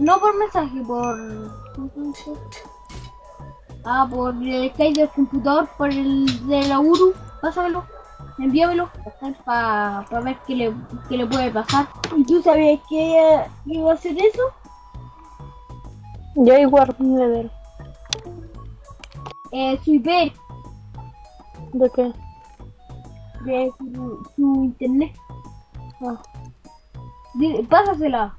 No por mensaje, por... Ah, por el Skype del computador, por el de la URU. Pásamelo, envíamelo para ver qué le puede pasar. ¿Y tú sabías que iba a hacer eso? Yo igual me Su IP ¿De qué? de su internet. Ah. Pásasela.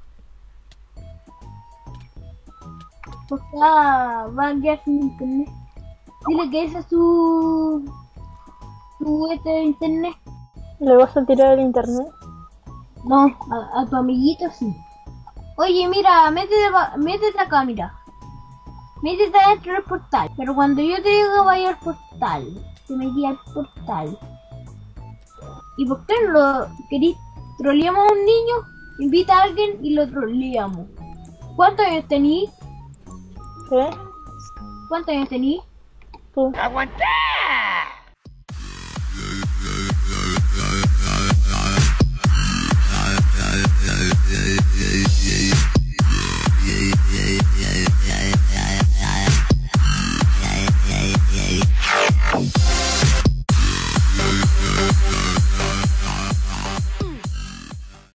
Porque va a enviar su internet. Dile que ese es su de internet. ¿Le vas a tirar el internet? No, a tu amiguito sí. Oye, mira, métete acá, mira. Métete adentro del portal. Pero cuando yo te diga vaya al portal, te metí al portal. ¿Y por qué no lo querís? Troleamos a un niño, invita a alguien y lo troleamos. ¿Cuántos años tení? ¿Qué? ¿Cuántos años tení? Tú. ¡Aguanté!